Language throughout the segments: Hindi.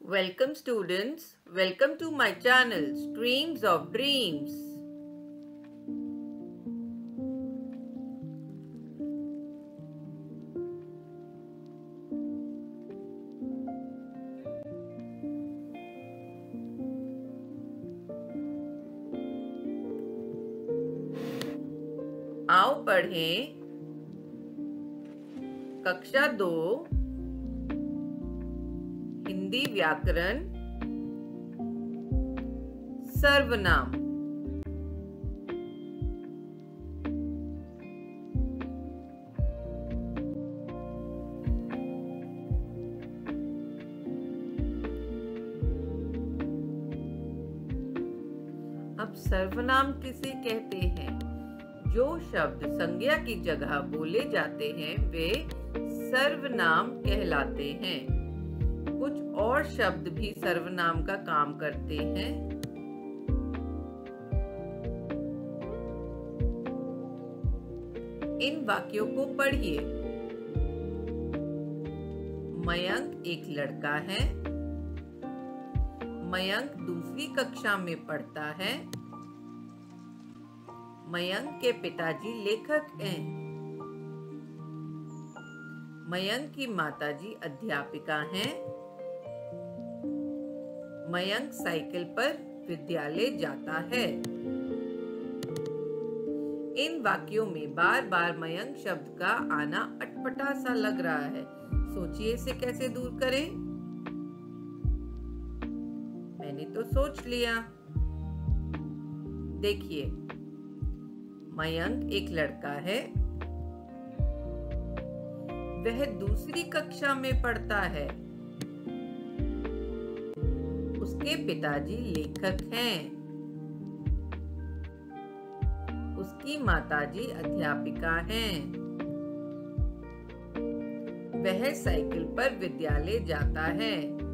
Welcome students, welcome to my channel Streams of Dreams. आओ पढ़ें कक्षा 2 हिंदी व्याकरण सर्वनाम। अब सर्वनाम किसे कहते हैं? जो शब्द संज्ञा की जगह बोले जाते हैं वे सर्वनाम कहलाते हैं। कुछ और शब्द भी सर्वनाम का काम करते हैं। इन वाक्यों को पढ़िए। मयंक एक लड़का है। मयंक दूसरी कक्षा में पढ़ता है। मयंक के पिताजी लेखक हैं। मयंक की माताजी अध्यापिका हैं। मयंक साइकिल पर विद्यालय जाता है। इन वाक्यों में बार बार मयंक शब्द का आना अटपटा सा लग रहा है। सोचिए इसे कैसे दूर करें? मैंने तो सोच लिया। देखिए, मयंक एक लड़का है। वह दूसरी कक्षा में पढ़ता है। उसके पिताजी लेखक हैं। उसकी माताजी अध्यापिका हैं। वह साइकिल पर विद्यालय जाता है।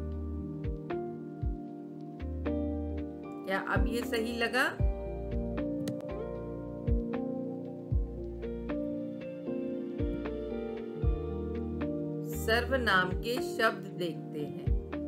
क्या अब ये सही लगा? सर्वनाम के शब्द देखते हैं।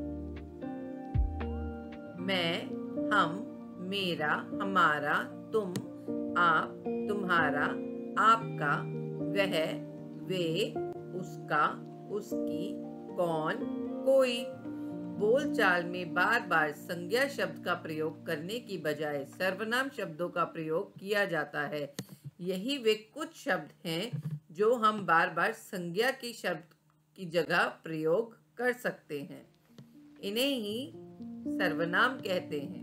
मैं, हम, मेरा, हमारा, तुम, आप, तुम्हारा, आपका, वह, वे, उसका, उसकी, कौन, कोई। बोलचाल में बार बार संज्ञा शब्द का प्रयोग करने की बजाय सर्वनाम शब्दों का प्रयोग किया जाता है। यही वे कुछ शब्द हैं जो हम बार बार संज्ञा की शब्द की जगह प्रयोग कर सकते हैं। इन्हें ही सर्वनाम कहते हैं।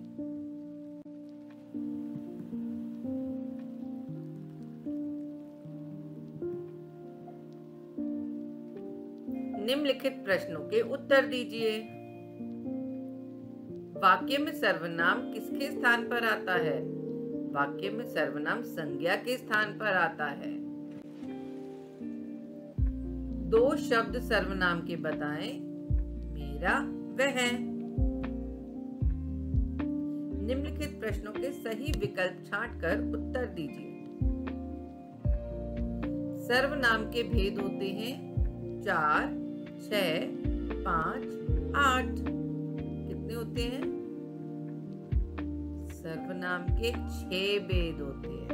निम्नलिखित प्रश्नों के उत्तर दीजिए। वाक्य में सर्वनाम किसके स्थान पर आता है? वाक्य में सर्वनाम संज्ञा के स्थान पर आता है। दो शब्द सर्वनाम के बताएं। मेरा, वह। निम्नलिखित प्रश्नों के सही विकल्प छांटकर उत्तर दीजिए। सर्वनाम के भेद होते हैं 4, 6, 5, 8। कितने होते हैं? सर्वनाम के 6 भेद होते हैं।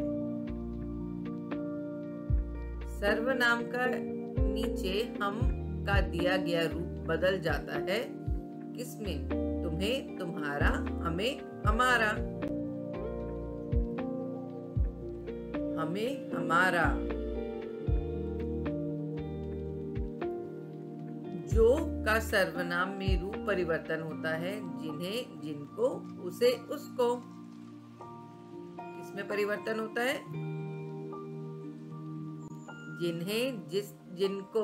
सर्वनाम का नीचे हम का दिया गया रूप बदल जाता है। किसमें? तुम्हें, तुम्हारा, हमें, हमारा। हमें, हमारा। जो का सर्वनाम में रूप परिवर्तन होता है। जिन्हें, जिनको, उसे, उसको। किसमें परिवर्तन होता है? जिन्हें, जिस, जिनको।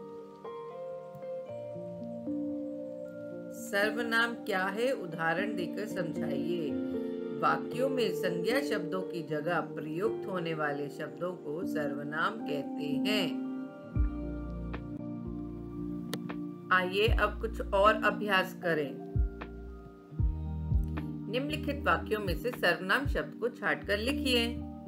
सर्वनाम क्या है? उदाहरण देकर समझाइए। वाक्यों में संज्ञा शब्दों की जगह प्रयुक्त होने वाले शब्दों को सर्वनाम कहते हैं। आइए अब कुछ और अभ्यास करें। निम्नलिखित वाक्यों में से सर्वनाम शब्द को छांटकर लिखिए।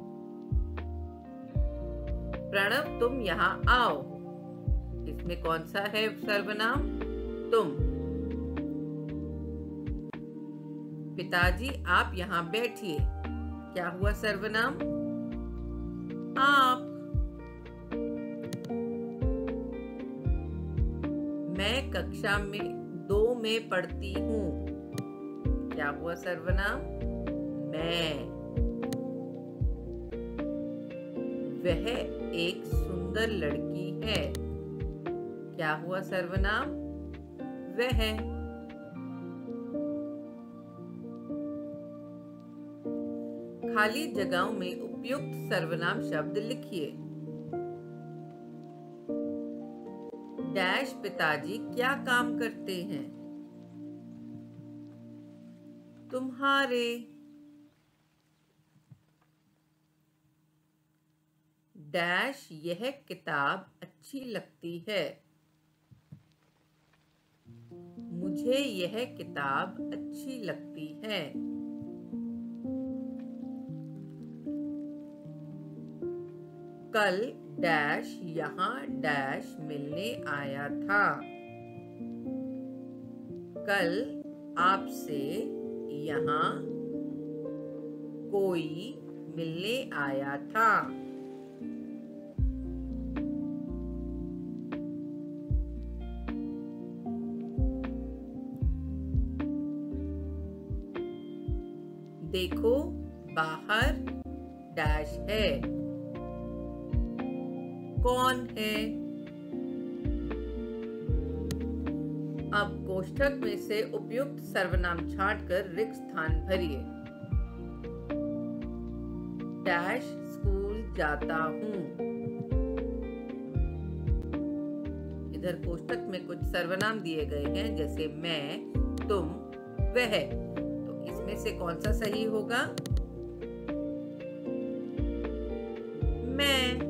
प्रणव, तुम यहाँ आओ। इसमें कौन सा है सर्वनाम? तुम। पिताजी आप यहाँ बैठिए। क्या हुआ सर्वनाम? आप। मैं कक्षा में 2 में पढ़ती हूँ। क्या हुआ सर्वनाम? मैं। वह एक सुंदर लड़की है। क्या हुआ सर्वनाम? वह। खाली जगहों में उपयुक्त सर्वनाम शब्द लिखिए। डैश पिताजी क्या काम करते हैं? तुम्हारे। डैश यह किताब अच्छी लगती है। मुझे यह किताब अच्छी लगती है। कल डैश यहाँ डैश मिलने आया था। कल आपसे यहाँ कोई मिलने आया था। देखो बाहर डैश है। कौन है? अब कोष्ठक में से उपयुक्त सर्वनाम छांटकर रिक्त स्थान भरिए। डैश स्कूल जाता हूँ। इधर कोष्ठक में कुछ सर्वनाम दिए गए हैं, जैसे मैं, तुम, वह। तो इसमें से कौन सा सही होगा? मैं।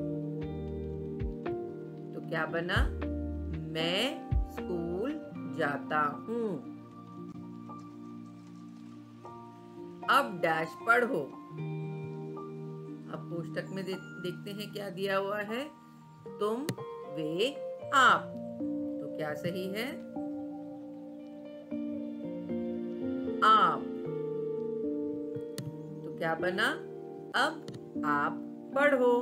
तो क्या बना? मैं स्कूल जाता हूँ। अब डैश पढ़ो। अब कोष्ठक में देखते हैं क्या दिया हुआ है। तुम, वे, आप। तो क्या सही है? आप। तो क्या बना? अब आप पढ़ो।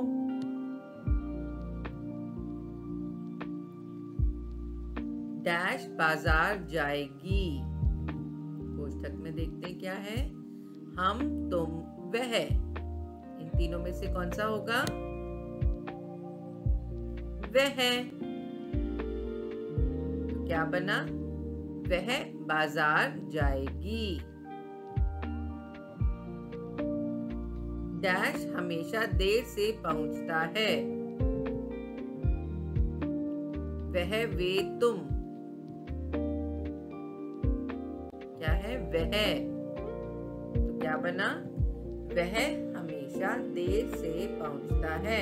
डैश बाजार जाएगी। कोष्ठक में देखते हैं क्या है। हम, तुम, वह। इन तीनों में से कौन सा होगा? वह। तो क्या बना? वह बाजार जाएगी। डैश हमेशा देर से पहुंचता है। वह, वे, तुम। क्या है? वह। तो क्या बना? वह हमेशा देर से पहुंचता है।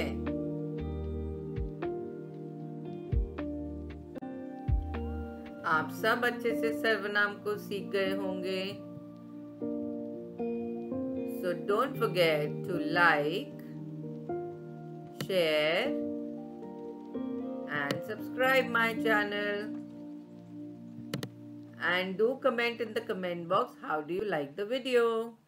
आप सब अच्छे से सर्वनाम को सीख गए होंगे। So don't forget to like, share and subscribe my channel. And do comment in the comment box how do you like the video.